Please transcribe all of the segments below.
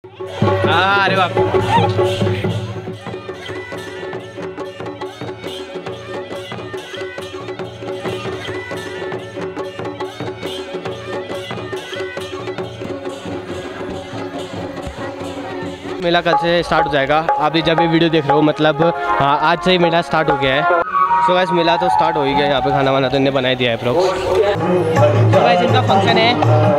अरे बाप, मेला कल से स्टार्ट हो जाएगा। आप जब ये वीडियो देख रहे हो मतलब हाँ आज से ही मेला स्टार्ट हो गया है। सो गाइस मेला तो स्टार्ट हो ही गया। यहाँ पे खाना वाना तो इन्हें बना ही दिया है प्रो। तो गाइस इनका फंक्शन है।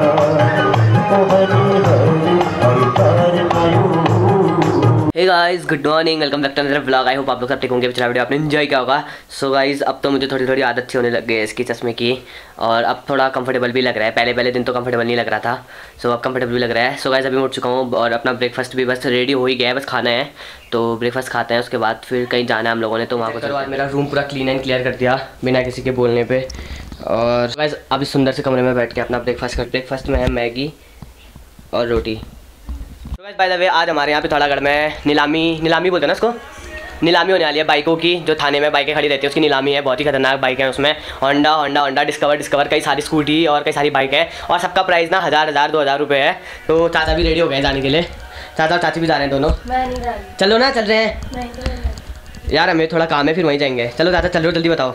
Hey guys good morning, welcome back to another vlog. I hope आप लोग सब ठीक होंगे। पिछला वीडियो आपने एंजॉय किया होगा। सो गाइस अब तो मुझे थोड़ी थोड़ी आदत सी होने लग गई है इसकी चश्मे की, और अब थोड़ा कंफर्टेबल भी लग रहा है। पहले दिन तो कंफर्टेबल नहीं लग रहा था, सो अब कंफर्टेबल भी लग रहा है। सो गाइस अभी उठ चुका हूँ और अपना ब्रेकफास्ट भी बस रेडी हो ही गया है, बस खाना है। तो ब्रेकफास्ट खाते हैं, उसके बाद फिर कहीं जाना है हम लोगों ने। तो वहाँ को मेरा रूम पूरा क्लीन एंड क्लियर कर दिया बिना किसी के बोलने पर। और गाइस अभी सुंदर से कमरे में बैठ के अपना ब्रेकफास्ट में है मैगी और रोटी। बाय द वे आज हमारे यहाँ पे थोड़ागढ़ में नीलामी बोलते हैं ना उसको, नीलामी होने वाली है बाइकों की। जो थाने में बाइकें खड़ी रहती है उसकी नीलामी है। बहुत ही खतरनाक बाइक है उसमें, होंडा डिस्कवर कई सारी स्कूटी और कई सारी बाइक है। और सबका प्राइस ना 1000 2000 रुपये है। तो चाचा भी रेडी हो गए जाने के लिए। चाचा और चाची भी जा रहे हैं दोनों। चलो ना, चल रहे हैं यार, हमें थोड़ा काम है फिर वहीं जाएंगे। चलो चाचा चल रहे हो, जल्दी बताओ।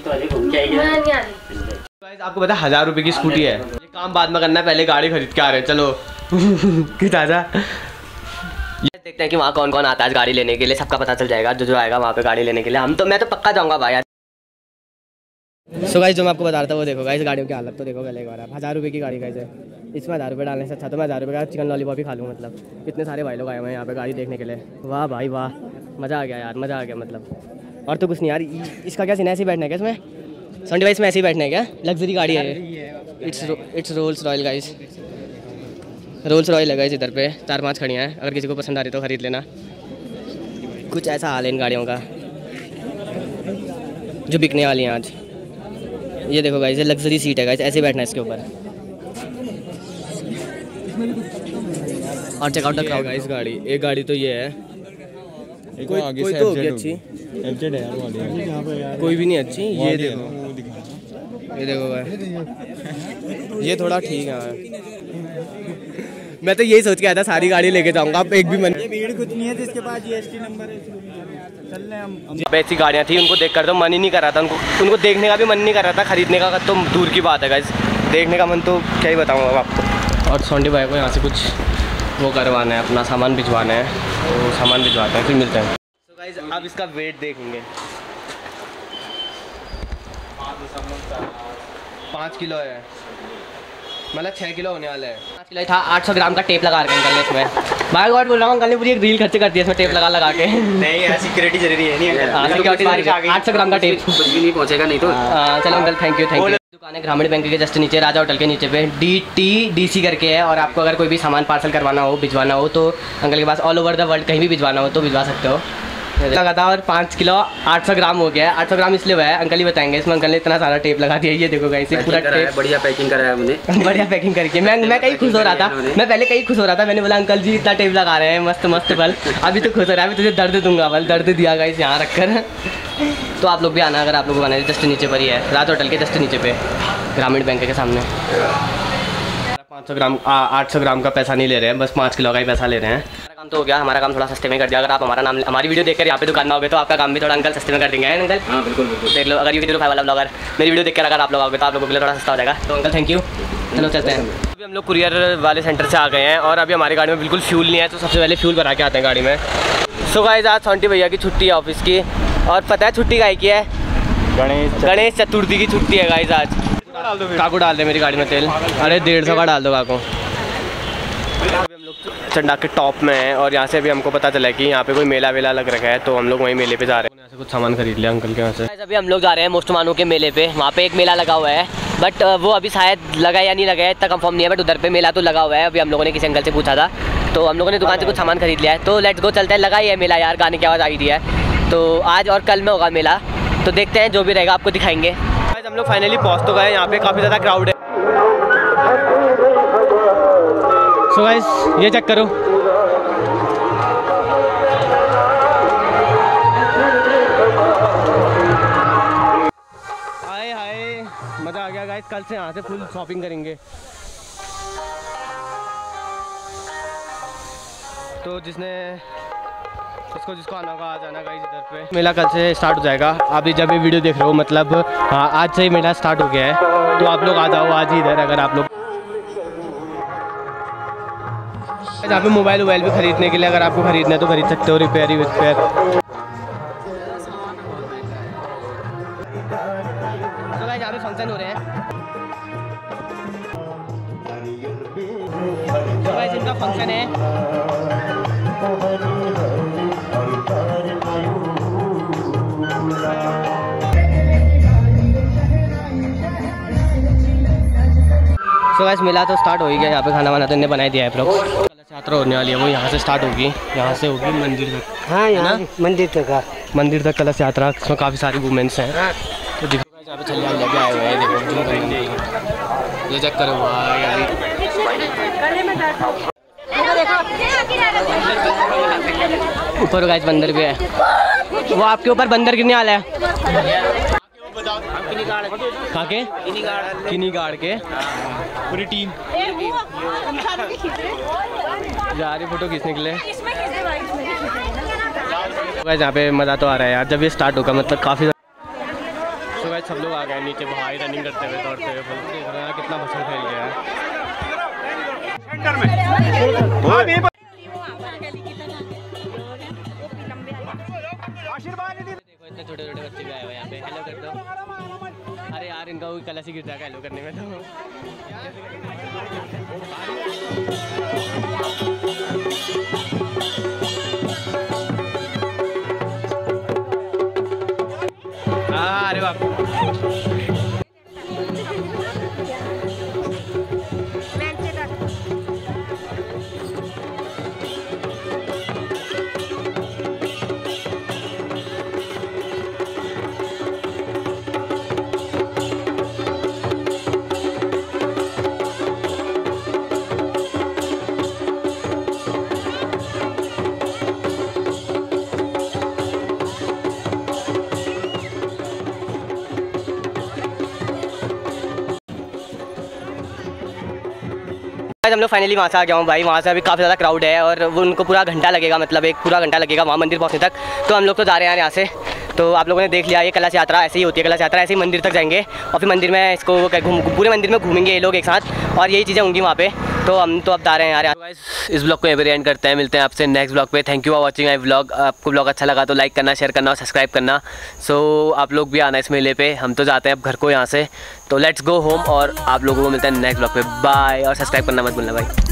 आपको पता है 1000 रुपये की स्कूटी है। ये काम बाद में करना है, पहले गाड़ी खरीद के आ रहे हैं। चलो कि चाचा देखते हैं कि वहाँ कौन कौन आता है गाड़ी लेने के लिए। सबका पता चल जाएगा जो आएगा वहाँ पे गाड़ी लेने के लिए। मैं तो पक्का जाऊँगा भाई यार। सो गाइस जो मैं आपको बता रहा था वो देखो गाइस, गाड़ियों की हालत तो देखो। पहले एक बार 1000 रुपये की गाड़ी गाइस है, इसमें 1000 रुपये डालने से अच्छा तो मैं 1000 रुपये का चिकन लॉलीपॉप ही खा लूँ। मतलब इतने सारे भाई लोग आए हुए हैं यहाँ पे गाड़ी देखने के लिए। वाह भाई वाह, मज़ा आ गया यार, मज़ा आ गया मतलब। और तो कुछ नहीं यार, इसका क्या सीन है, ऐसे ही बैठना है क्या इसमें? संडे वाइस में ऐसे ही बैठना है क्या? लग्जरी गाड़ी है ये। It's Rolls Royal guys, Rolls Royal है गाइस। इधर पे 4-5 खड़ियाँ हैं, अगर किसी को पसंद आ रही तो ख़रीद लेना। कुछ ऐसा हाल है इन गाड़ियों का जो बिकने वाली हैं आज। ये देखो गाइस, ये लग्जरी सीट है गाइस, ऐसे बैठना है इसके ऊपर। और check out the crowd guys. गाड़ी एक गाड़ी तो ये है, कोई तो होगी अच्छी, कोई भी नहीं अच्छी। ये देखो गाइस, ये थोड़ा ठीक है। मैं तो यही सोच के आया था सारी गाड़ी लेके जाऊंगा। अब एक भी मन भीड़ कुछ नहीं है जिसके पास जीएसटी नंबर है। चल रहे हम। ऐसी गाड़ियाँ थी, उनको देखकर तो मन ही नहीं कर रहा था। उनको देखने का भी मन नहीं कर रहा था, खरीदने का तो दूर की बात है गाइस। देखने का मन तो क्या ही बताऊँगा आपको। और सोंडी भाई को यहाँ से कुछ वो करवाना है, अपना सामान भिजवाना है, तो सामान भिजवाते हैं फिर मिलते हैं। तो गाइस अब इसका वेट देखेंगे, 5 किलो है, मतलब 6 किलो होने वाला है। 5 किलो था। 800 ग्राम का टेप लगा रखे अंकल ने इसमें। भाई गॉड बोल रहा हूँ, अंकल ने पूरी एक रील खर्च कर दी है इसमें टेप लगा के। नहीं यार, सिक्योरिटी जरूरी है। नहीं सिक्योरिटी 800 ग्राम का टेप कुछ भी नहीं पहुँचेगा नहीं तो। चलो अंकल थैंक यू। दुकान है ग्रामीण बैंक के जस्ट नीचे, राजा होटल के नीचे पे DTDC करके है। और आपको अगर कोई भी सामान पार्सल करवाना हो, भिजवाना हो, तो अंकल के पास ऑल ओवर द वर्ल्ड कहीं भी भिजवाना हो तो भिजवा सकते हो। लगा था। और 5 किलो 800 ग्राम हो गया है। 800 ग्राम इसलिए हुआ है, अंकल ही बताएंगे। इसमें अंकल ने इतना सारा टेप लगा दिया। ये देखो गाइस, पूरा टेप बढ़िया पैकिंग कराया मुझे। बढ़िया पैकिंग करके मैं कहीं खुश हो रहा था। मैं पहले कहीं खुश हो रहा था, मैंने बोला अंकल जी इतना टेप लगा रहे हैं, मस्त मस्त बल। अभी तो खुश हो रहा है, अभी तुझे दर्द दूंगा बल। दर्द दिया गाइस यहाँ रखकर। तो आप लोग भी आना, अगर आप लोग को बनाए। जस्ट नीचे पर ही है, राजा होटल के जस्ट नीचे पे, ग्रामीण बैंक के सामने। 500 ग्राम 800 ग्राम का पैसा नहीं ले रहे हैं, बस 5 किलो का ही पैसा ले रहे हैं। हमारा काम तो हो गया, हमारा काम थोड़ा सस्ते में कर दिया। अगर आप हमारी वीडियो देखकर यहाँ पे दुकान में आओगे तो आपका काम भी थोड़ा अंकल सस्ते में कर देंगे अंकल। हाँ बिल्कुल देख लो। अगर यूट्यूब वाला ब्लॉगर मेरी वीडियो देखकर अगर आप लोग आओगे तो आप लोगों के लिए थोड़ा सस्ता हो जाएगा। तो अंकल थैंक यू। चलो चलते हैं। अभी हम लोग कुरियर वाले सेंटर से आ गए हैं और अभी हमारी गाड़ी में बिल्कुल फ्यूल नहीं है, तो सबसे पहले फ्यूल भरा के आते हैं गाड़ी में। सो गाइस आज सोंटी भैया की छुट्टी है ऑफिस की, और पता है छुट्टी काहे की है? गणेश चतुर्थी की छुट्टी है गाइस आज। काकू डाल दे मेरी गाड़ी में तेल। अरे 150 का डाल दो काकू। अभी हम लोग चंडा के टॉप में हैं और यहाँ से अभी हमको पता चला कि यहाँ पे कोई मेला वेला लग रखा है, तो हम लोग वहीं मेले पे जा रहे हैं। यहाँ से कुछ सामान खरीद लिया अंकल के यहाँ से। अभी हम लोग जा रहे हैं मोस्टमानू के मेले पे। वहाँ पे एक मेला लगा हुआ है, बट वो अभी शायद लगा या नहीं लगा है इतना कंफर्म नहीं है, बट उधर पे मेला तो लगा हुआ है। अभी हम लोगों ने किसी अंकल से पूछा था, तो हम लोगों ने दुकान से कुछ सामान खरीद लिया है। तो लेट्स गो, चलते हैं। लगा ही है मेला यार, गाने की आवाज़ आई रही है। तो आज और कल में होगा मेला, तो देखते हैं, जो भी रहेगा आपको दिखाएंगे। आज हम लोग फाइनली पहुँच तो गए। यहाँ पे काफ़ी ज़्यादा क्राउड है। सो गाइस ये चेक करो, हाय हाय मज़ा आ गया गाइस। कल से यहाँ से फुल शॉपिंग करेंगे। तो जिसको आना होगा आ जाना गाइस इधर पे। मेला कल से स्टार्ट हो जाएगा। आप जब ये वीडियो देख रहे हो मतलब हाँ आज से ही मेला स्टार्ट हो गया है, तो आप लोग आ जाओ आज ही इधर। अगर आप लोग यहाँ पे मोबाइल भी खरीदने के लिए अगर आपको खरीदना है तो खरीद सकते हो, रिपेयर ही विपेयर। तो गाइस यहाँ पे फंक्शन हो रहे हैं, तो गाइस इनका फंक्शन है। तो गाइस मेला तो स्टार्ट हो ही गया। यहाँ पे खाना वाना तो इन्हें बना दिया है। कलश यात्रा होने वाली है, वो यहाँ से स्टार्ट होगी, यहाँ से होगी मंदिर तक। हाँ यहाँ मंदिर तक कलश यात्रा। इसमें काफ़ी सारी वुमेन्स हैं। तो देखो गाइस यहाँ पे छलिया लेके आए हुए हैं, देखो ये चेक करो ऊपर गाइस बंदर भी है। वो आपके ऊपर बंदर गिरने वाला है। कहाँ के? किनी गाड़ के पूरी टीम जा रही फोटो खींचने के लिए। यहाँ पे मज़ा तो आ रहा है यार, जब ये स्टार्ट होगा मतलब काफ़ी। तो गाइस सब लोग आ गए नीचे, भाई रनिंग करते हुए दौड़ते हुए। देख रहे हैं कितना मच्छर फैल गया है। देखो इतने छोटे छोटे बच्चे भी आए हुए यहाँ पे। हेलो कर दो। अरे यार इनका कोई कलश ही गिर जाएगा हेलो करने में। तो हाँ अरे बाप हम लोग फाइनली वहाँ से आ गया हूँ भाई। वहाँ से अभी काफ़ी ज़्यादा क्राउड है और वो उनको पूरा घंटा लगेगा, मतलब एक पूरा घंटा लगेगा वहाँ मंदिर पहुँचने तक। तो हम लोग तो जा रहे हैं यहाँ से। तो आप लोगों ने देख लिया ये कलश यात्रा ऐसे ही होती है। कलश यात्रा ऐसे ही मंदिर तक जाएंगे और फिर मंदिर में इसको पूरे मंदिर में घूमेंगे ये लोग एक साथ, और यही चीज़ें होंगी वहाँ पे। तो हम तो अब जा रहे हैं यार। गाइस इस ब्लॉग को यहीं पे एंड करते हैं, मिलते हैं आपसे नेक्स्ट ब्लॉग पे। Thank you for watching my blog. आपको ब्लॉग अच्छा लगा तो लाइक करना, शेयर करना और सब्सक्राइब करना। सो आप लोग भी आना इस मेले पे। हम तो जाते हैं अब घर को यहाँ से, तो लेट्स गो होम और आप लोगों को मिलते हैं नेक्स्ट ब्लॉग पे। बाय और सब्सक्राइब करना मत भूलना भाई।